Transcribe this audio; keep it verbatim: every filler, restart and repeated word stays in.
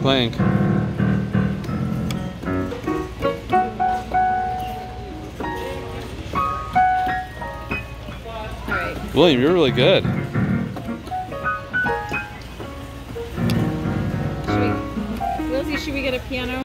playing? All right. William, you're really good. Should we, Lizzie, should we get a piano?